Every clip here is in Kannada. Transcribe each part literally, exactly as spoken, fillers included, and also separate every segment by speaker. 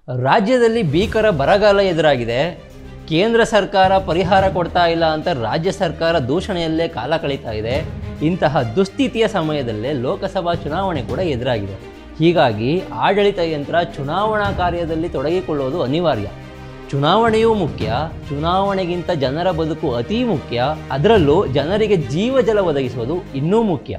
Speaker 1: ರಾಜ್ಯದಲ್ಲಿ ಭೀಕರ ಬರಗಾಲ ಎದುರಾಗಿದೆ. ಕೇಂದ್ರ ಸರ್ಕಾರ ಪರಿಹಾರ ಕೊಡ್ತಾ ಇಲ್ಲ ಅಂತ ರಾಜ್ಯ ಸರ್ಕಾರ ದೂಷಣೆಯಲ್ಲೇ ಕಾಲ ಕಳೀತಾ ಇದೆ. ಇಂತಹ ದುಸ್ಥಿತಿಯ ಸಮಯದಲ್ಲೇ ಲೋಕಸಭಾ ಚುನಾವಣೆ ಕೂಡ ಎದುರಾಗಿದೆ. ಹೀಗಾಗಿ ಆಡಳಿತ ಯಂತ್ರ ಚುನಾವಣಾ ಕಾರ್ಯದಲ್ಲಿ ತೊಡಗಿಕೊಳ್ಳುವುದು ಅನಿವಾರ್ಯ. ಚುನಾವಣೆಯೂ ಮುಖ್ಯ, ಚುನಾವಣೆಗಿಂತ ಜನರ ಬದುಕು ಅತೀ ಮುಖ್ಯ, ಅದರಲ್ಲೂ ಜನರಿಗೆ ಜೀವಜಲ ಒದಗಿಸುವುದು ಇನ್ನೂ ಮುಖ್ಯ.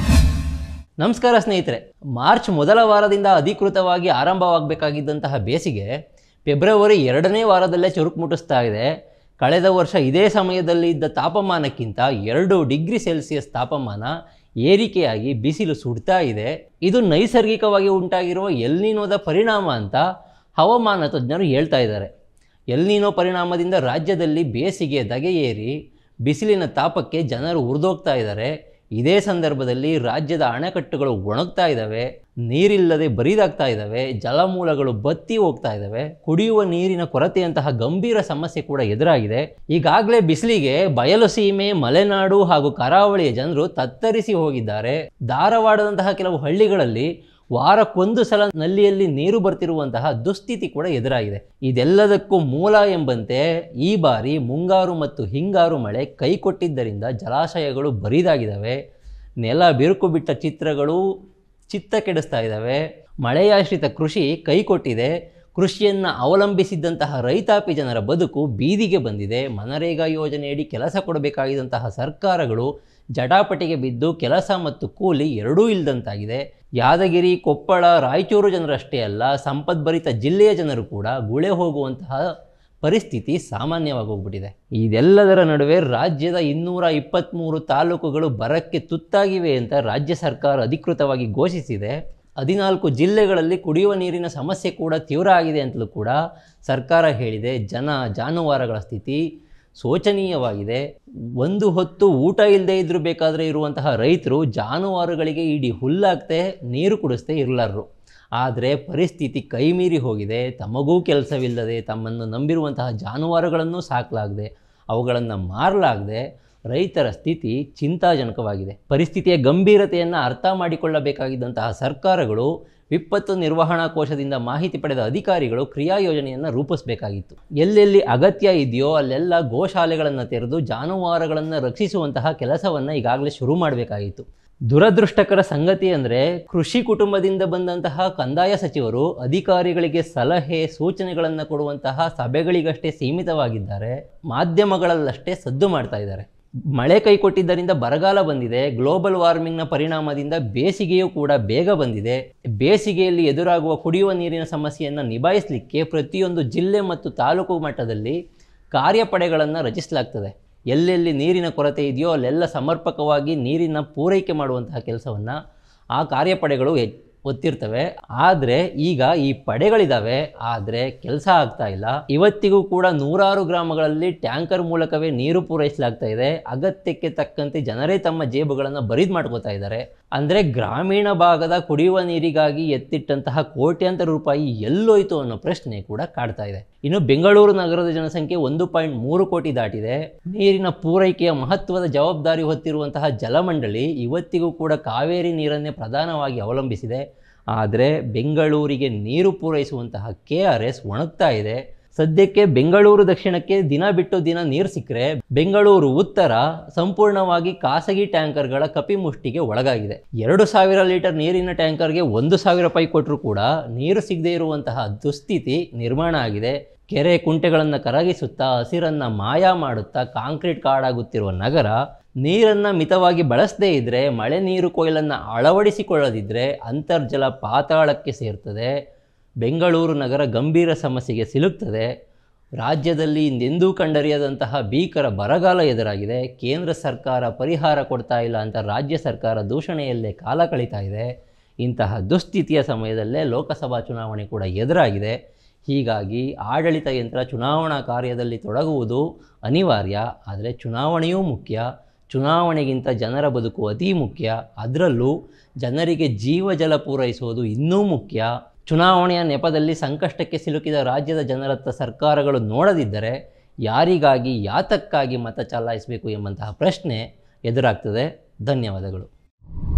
Speaker 1: ನಮಸ್ಕಾರ ಸ್ನೇಹಿತರೆ, ಮಾರ್ಚ್ ಮೊದಲ ವಾರದಿಂದ ಅಧಿಕೃತವಾಗಿ ಆರಂಭವಾಗಬೇಕಾಗಿದ್ದಂತಹ ಬೇಸಿಗೆ ಫೆಬ್ರವರಿ ಎರಡನೇ ವಾರದಲ್ಲೇ ಚುರುಕು ಮುಟ್ಟಿಸ್ತಾ ಇದೆ. ಕಳೆದ ವರ್ಷ ಇದೇ ಸಮಯದಲ್ಲಿ ಇದ್ದ ತಾಪಮಾನಕ್ಕಿಂತ ಎರಡು ಡಿಗ್ರಿ ಸೆಲ್ಸಿಯಸ್ ತಾಪಮಾನ ಏರಿಕೆಯಾಗಿ ಬಿಸಿಲು ಸುಡ್ತಾ ಇದೆ. ಇದು ನೈಸರ್ಗಿಕವಾಗಿ ಉಂಟಾಗಿರುವ ಎಲ್ ನೀನೋದ ಪರಿಣಾಮ ಅಂತ ಹವಾಮಾನ ತಜ್ಞರು ಹೇಳ್ತಾ ಇದ್ದಾರೆ. ಎಲ್ ನೀನೋ ಪರಿಣಾಮದಿಂದ ರಾಜ್ಯದಲ್ಲಿ ಬೇಸಿಗೆ ಧಗೆಯೇರಿ ಬಿಸಿಲಿನ ತಾಪಕ್ಕೆ ಜನರು ಉರಿದೋಗ್ತಾ ಇದ್ದಾರೆ. ಇದೇ ಸಂದರ್ಭದಲ್ಲಿ ರಾಜ್ಯದ ಅಣೆಕಟ್ಟುಗಳು ಒಣಗ್ತಾ ಇದ್ದಾವೆ, ನೀರಿಲ್ಲದೆ ಬರಿದಾಗ್ತಾ ಇದ್ದಾವೆ, ಜಲಮೂಲಗಳು ಬತ್ತಿ ಹೋಗ್ತಾ ಇದ್ದಾವೆ, ಕುಡಿಯುವ ನೀರಿನ ಕೊರತೆಯಂತಹ ಗಂಭೀರ ಸಮಸ್ಯೆ ಕೂಡ ಎದುರಾಗಿದೆ. ಈಗಾಗಲೇ ಬಿಸಿಲಿಗೆ ಬಯಲು ಸೀಮೆ, ಮಲೆನಾಡು ಹಾಗೂ ಕರಾವಳಿಯ ಜನರು ತತ್ತರಿಸಿ ಹೋಗಿದ್ದಾರೆ. ಧಾರವಾಡದಂತಹ ಕೆಲವು ಹಳ್ಳಿಗಳಲ್ಲಿ ವಾರಕ್ಕೊಂದು ಸಲ ನಲ್ಲಿಯಲ್ಲಿ ನೀರು ಬರ್ತಿರುವಂತಹ ದುಸ್ಥಿತಿ ಕೂಡ ಎದುರಾಗಿದೆ. ಇದೆಲ್ಲದಕ್ಕೂ ಮೂಲ ಎಂಬಂತೆ ಈ ಬಾರಿ ಮುಂಗಾರು ಮತ್ತು ಹಿಂಗಾರು ಮಳೆ ಕೈಕೊಟ್ಟಿದ್ದರಿಂದ ಜಲಾಶಯಗಳು ಬರಿದಾಗಿದ್ದಾವೆ. ನೆಲ ಬಿರುಕು ಬಿಟ್ಟ ಚಿತ್ರಗಳು ಚಿತ್ತ ಕೆಡಿಸ್ತಾ ಇದ್ದಾವೆ. ಮಳೆಯಾಶ್ರಿತ ಕೃಷಿ ಕೈಕೊಟ್ಟಿದೆ. ಕೃಷಿಯನ್ನು ಅವಲಂಬಿಸಿದ್ದಂತಹ ರೈತಾಪಿ ಜನರ ಬದುಕು ಬೀದಿಗೆ ಬಂದಿದೆ. ಮನರೇಗಾ ಯೋಜನೆಯಡಿ ಕೆಲಸ ಕೊಡಬೇಕಾಗಿದ್ದಂತಹ ಸರ್ಕಾರಗಳು ಜಟಾಪಟಿಗೆ ಬಿದ್ದು ಕೆಲಸ ಮತ್ತು ಕೂಲಿ ಎರಡೂ ಇಲ್ಲದಂತಾಗಿದೆ. ಯಾದಗಿರಿ, ಕೊಪ್ಪಳ, ರಾಯಚೂರು ಜನರಷ್ಟೇ ಅಲ್ಲ, ಸಂಪದ್ಭರಿತ ಜಿಲ್ಲೆಯ ಜನರು ಕೂಡ ಗುಳೆ ಹೋಗುವಂತಹ ಪರಿಸ್ಥಿತಿ ಸಾಮಾನ್ಯವಾಗಿ ಹೋಗ್ಬಿಟ್ಟಿದೆ. ಇದೆಲ್ಲದರ ನಡುವೆ ರಾಜ್ಯದ ಇನ್ನೂರ ಇಪ್ಪತ್ತ್ಮೂರು ತಾಲೂಕುಗಳು ಬರಕ್ಕೆ ತುತ್ತಾಗಿವೆ ಅಂತ ರಾಜ್ಯ ಸರ್ಕಾರ ಅಧಿಕೃತವಾಗಿ ಘೋಷಿಸಿದೆ. ಹದಿನಾಲ್ಕು ಜಿಲ್ಲೆಗಳಲ್ಲಿ ಕುಡಿಯುವ ನೀರಿನ ಸಮಸ್ಯೆ ಕೂಡ ತೀವ್ರ ಆಗಿದೆ ಅಂತಲೂ ಕೂಡ ಸರ್ಕಾರ ಹೇಳಿದೆ. ಜನ ಜಾನುವಾರುಗಳ ಸ್ಥಿತಿ ಶೋಚನೀಯವಾಗಿದೆ. ಒಂದು ಹೊತ್ತು ಊಟ ಇಲ್ಲದೆ ಇದ್ರೂ ಬೇಕಾದರೆ ಇರುವಂತಹ ರೈತರು ಜಾನುವಾರುಗಳಿಗೆ ಇಡೀ ಹುಲ್ಲಾಗ್ತೆ ನೀರು ಕುಡಿಸ್ತೆ ಇರಲಾರರು. ಆದರೆ ಪರಿಸ್ಥಿತಿ ಕೈಮೀರಿ ಹೋಗಿದೆ. ತಮಗೂ ಕೆಲಸವಿಲ್ಲದೆ ತಮ್ಮನ್ನು ನಂಬಿರುವಂತಹ ಜಾನುವಾರುಗಳನ್ನು ಸಾಕಲಾಗದೆ ಅವುಗಳನ್ನು ಮಾರಲಾಗದೆ ರೈತರ ಸ್ಥಿತಿ ಚಿಂತಾಜನಕವಾಗಿದೆ. ಪರಿಸ್ಥಿತಿಯ ಗಂಭೀರತೆಯನ್ನು ಅರ್ಥ ಮಾಡಿಕೊಳ್ಳಬೇಕಾಗಿದ್ದಂತಹ ಸರ್ಕಾರಗಳು ವಿಪತ್ತು ನಿರ್ವಹಣಾ ಕೋಶದಿಂದ ಮಾಹಿತಿ ಪಡೆದ ಅಧಿಕಾರಿಗಳು ಕ್ರಿಯಾ ಯೋಜನೆಯನ್ನು ರೂಪಿಸಬೇಕಾಗಿತ್ತು. ಎಲ್ಲೆಲ್ಲಿ ಅಗತ್ಯ ಇದೆಯೋ ಅಲ್ಲೆಲ್ಲ ಗೋಶಾಲೆಗಳನ್ನು ತೆರೆದು ಜಾನುವಾರುಗಳನ್ನು ರಕ್ಷಿಸುವಂತಹ ಕೆಲಸವನ್ನು ಈಗಾಗಲೇ ಶುರು ಮಾಡಬೇಕಾಗಿತ್ತು. ದುರದೃಷ್ಟಕರ ಸಂಗತಿ ಅಂದರೆ ಕೃಷಿ ಕುಟುಂಬದಿಂದ ಬಂದಂತಹ ಕಂದಾಯ ಸಚಿವರು ಅಧಿಕಾರಿಗಳಿಗೆ ಸಲಹೆ ಸೂಚನೆಗಳನ್ನು ಕೊಡುವಂತಹ ಸಭೆಗಳಿಗಷ್ಟೇ ಸೀಮಿತವಾಗಿದ್ದಾರೆ. ಮಾಧ್ಯಮಗಳಲ್ಲಷ್ಟೇ ಸದ್ದು ಮಾಡ್ತಾ ಇದ್ದಾರೆ. ಮಳೆ ಕೈಕೊಟ್ಟಿದ್ದರಿಂದ ಬರಗಾಲ ಬಂದಿದೆ. ಗ್ಲೋಬಲ್ ವಾರ್ಮಿಂಗ್ನ ಪರಿಣಾಮದಿಂದ ಬೇಸಿಗೆಯೂ ಕೂಡ ಬೇಗ ಬಂದಿದೆ. ಬೇಸಿಗೆಯಲ್ಲಿ ಎದುರಾಗುವ ಕುಡಿಯುವ ನೀರಿನ ಸಮಸ್ಯೆಯನ್ನು ನಿಭಾಯಿಸಲಿಕ್ಕೆ ಪ್ರತಿಯೊಂದು ಜಿಲ್ಲೆ ಮತ್ತು ತಾಲೂಕು ಮಟ್ಟದಲ್ಲಿ ಕಾರ್ಯಪಡೆಗಳನ್ನು ರಚಿಸಲಾಗ್ತದೆ. ಎಲ್ಲೆಲ್ಲಿ ನೀರಿನ ಕೊರತೆ ಇದೆಯೋ ಅಲ್ಲೆಲ್ಲ ಸಮರ್ಪಕವಾಗಿ ನೀರಿನ ಪೂರೈಕೆ ಮಾಡುವಂತಹ ಕೆಲಸವನ್ನು ಆ ಕಾರ್ಯಪಡೆಗಳು ಒತ್ತಿರ್ತವೆ. ಆದರೆ ಈಗ ಈ ಪಡೆಗಳಿದ್ದಾವೆ, ಆದರೆ ಕೆಲಸ ಆಗ್ತಾ ಇಲ್ಲ. ಇವತ್ತಿಗೂ ಕೂಡ ನೂರಾರು ಗ್ರಾಮಗಳಲ್ಲಿ ಟ್ಯಾಂಕರ್ ಮೂಲಕವೇ ನೀರು ಪೂರೈಸಲಾಗ್ತಾ ಇದೆ. ಅಗತ್ಯಕ್ಕೆ ತಕ್ಕಂತೆ ಜನರೇ ತಮ್ಮ ಜೇಬುಗಳನ್ನು ಬರಿದು ಮಾಡ್ಕೋತಾ ಇದ್ದಾರೆ. ಅಂದರೆ ಗ್ರಾಮೀಣ ಭಾಗದ ಕುಡಿಯುವ ನೀರಿಗಾಗಿ ಎತ್ತಿಟ್ಟಂತಹ ಕೋಟ್ಯಾಂತರ ರೂಪಾಯಿ ಎಲ್ಲೋಯ್ತು ಅನ್ನೋ ಪ್ರಶ್ನೆ ಕೂಡ ಕಾಡ್ತಾ ಇದೆ. ಇನ್ನು ಬೆಂಗಳೂರು ನಗರದ ಜನಸಂಖ್ಯೆ ಒಂದು ಪಾಯಿಂಟ್ ಮೂರು ಕೋಟಿ ದಾಟಿದೆ. ನೀರಿನ ಪೂರೈಕೆಯ ಮಹತ್ವದ ಜವಾಬ್ದಾರಿ ಹೊತ್ತಿರುವಂತಹ ಜಲಮಂಡಳಿ ಇವತ್ತಿಗೂ ಕೂಡ ಕಾವೇರಿ ನೀರನ್ನೇ ಪ್ರಧಾನವಾಗಿ ಅವಲಂಬಿಸಿದೆ. ಆದರೆ ಬೆಂಗಳೂರಿಗೆ ನೀರು ಪೂರೈಸುವಂತಹ ಕೆ ಆರ್ ಎಸ್ ಒಣಗ್ತಾ ಇದೆ. ಸದ್ಯಕ್ಕೆ ಬೆಂಗಳೂರು ದಕ್ಷಿಣಕ್ಕೆ ದಿನ ಬಿಟ್ಟು ದಿನ ನೀರು ಸಿಕ್ಕರೆ ಬೆಂಗಳೂರು ಉತ್ತರ ಸಂಪೂರ್ಣವಾಗಿ ಖಾಸಗಿ ಟ್ಯಾಂಕರ್ಗಳ ಕಪಿಮುಷ್ಟಿಗೆ ಒಳಗಾಗಿದೆ. ಎರಡು ಸಾವಿರ ಲೀಟರ್ ನೀರಿನ ಟ್ಯಾಂಕರ್ಗೆ ಒಂದು ಸಾವಿರ ರೂಪಾಯಿ ಕೊಟ್ಟರೂ ಕೂಡ ನೀರು ಸಿಗದೇ ಇರುವಂತಹ ದುಸ್ಥಿತಿ ನಿರ್ಮಾಣ ಆಗಿದೆ. ಕೆರೆ ಕುಂಟೆಗಳನ್ನು ಕರಗಿಸುತ್ತಾ ಹಸಿರನ್ನು ಮಾಯ ಮಾಡುತ್ತಾ ಕಾಂಕ್ರೀಟ್ ಕಾಡಾಗುತ್ತಿರುವ ನಗರ ನೀರನ್ನು ಮಿತವಾಗಿ ಬಳಸದೇ ಇದ್ದರೆ, ಮಳೆ ನೀರು ಕೊಯ್ಲನ್ನು ಅಳವಡಿಸಿಕೊಳ್ಳದಿದ್ದರೆ ಅಂತರ್ಜಲ ಪಾತಾಳಕ್ಕೆ ಸೇರ್ತದೆ. ಬೆಂಗಳೂರು ನಗರ ಗಂಭೀರ ಸಮಸ್ಯೆಗೆ ಸಿಲುಕ್ತದೆ. ರಾಜ್ಯದಲ್ಲಿ ಇಂದೆಂದೂ ಕಂಡರಿಯದಂತಹ ಭೀಕರ ಬರಗಾಲ ಎದುರಾಗಿದೆ. ಕೇಂದ್ರ ಸರ್ಕಾರ ಪರಿಹಾರ ಕೊಡ್ತಾ ಇಲ್ಲ ಅಂತ ರಾಜ್ಯ ಸರ್ಕಾರ ದೂಷಣೆಯಲ್ಲೇ ಕಾಲ ಕಳೀತಾ ಇದೆ. ಇಂತಹ ದುಸ್ಥಿತಿಯ ಸಮಯದಲ್ಲೇ ಲೋಕಸಭಾ ಚುನಾವಣೆ ಕೂಡ ಎದುರಾಗಿದೆ. ಹೀಗಾಗಿ ಆಡಳಿತ ಯಂತ್ರ ಚುನಾವಣಾ ಕಾರ್ಯದಲ್ಲಿ ತೊಡಗುವುದು ಅನಿವಾರ್ಯ. ಆದರೆ ಚುನಾವಣೆಯೂ ಮುಖ್ಯ, ಚುನಾವಣೆಗಿಂತ ಜನರ ಬದುಕು ಅತೀ ಮುಖ್ಯ, ಅದರಲ್ಲೂ ಜನರಿಗೆ ಜೀವಜಲ ಪೂರೈಸುವುದು ಇನ್ನೂ ಮುಖ್ಯ. ಚುನಾವಣೆಯ ನೆಪದಲ್ಲಿ ಸಂಕಷ್ಟಕ್ಕೆ ಸಿಲುಕಿದ ರಾಜ್ಯದ ಜನರತ್ತ ಸರ್ಕಾರಗಳು ನೋಡದಿದ್ದರೆ ಯಾರಿಗಾಗಿ ಯಾತಕ್ಕಾಗಿ ಮತ ಚಲಾಯಿಸಬೇಕು ಎಂಬಂತಹ ಪ್ರಶ್ನೆ ಎದುರಾಗ್ತದೆ. ಧನ್ಯವಾದಗಳು.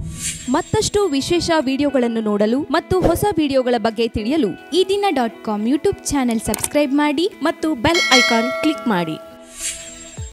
Speaker 2: ಮತ್ತಷ್ಟು ವಿಶೇಷ ವಿಡಿಯೋಗಳನ್ನು ನೋಡಲು ಮತ್ತು ಹೊಸ ವಿಡಿಯೋಗಳ ಬಗ್ಗೆ ತಿಳಿಯಲು
Speaker 3: ಈ ದಿನ dot com YouTube channel subscribe ಮಾಡಿ
Speaker 2: ಮತ್ತು ಬೆಲ್ ಐಕಾನ್ ಕ್ಲಿಕ್ ಮಾಡಿ.